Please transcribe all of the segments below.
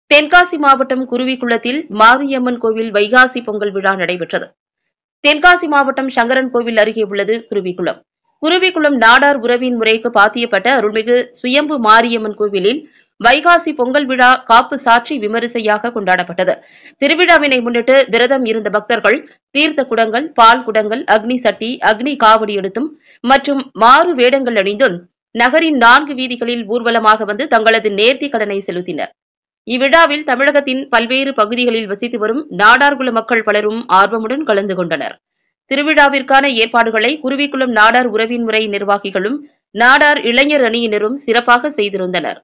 தென்காசி மாவட்டம் குருவிக்குளத்தில் மாரியம்மன் கோவில் வைகாசி பொங்கல் விழா நடைபெற்றது. தென்காசி மாவட்டம் சங்கரன் கோவில் அருகே உள்ளது குருவிக்குளம். குருவிக்குளம் நாடார் உறவின் முறைக்கு பாத்தியப்பட்ட அருள்மிகு சுயம்பு மாரியம்மன் கோவிலில் வைகாசி பொங்கல் விழா காப்பு சாற்றி விமரிசையாக கொண்டாடப்பட்டது. திருவிழாவினை முன்னிட்டு விரதம் இருந்த பக்தர்கள் தீர்த்த குடங்கள், பால் குடங்கள், அக்னி சட்டி, அக்னி காவடி எடுத்தும் மற்றும் மாறு வேடங்கள் அணிந்தும் நகரின் 4 வீதிகளில் ஊர்வலமாக வந்து தங்களது நேர்த்தி கடனை செலுத்தினர். இவ்விழாவில் தமிழகத்தின் பல்வேறு பகுதிகளில் வசித்து வரும் நாடார்குல மக்கள் பலரும் ஆர்வமுடன் கலந்து கொண்டனர். திருவிழாவிற்கான ஏற்பாடுகளை குருவிக்குளம் நாடார் உறவின் முறை நிர்வாகிகளும் நாடார் இளைஞர் அணியினரும் சிறப்பாக செய்திருந்தனர்.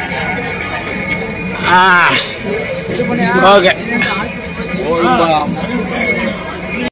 Okay.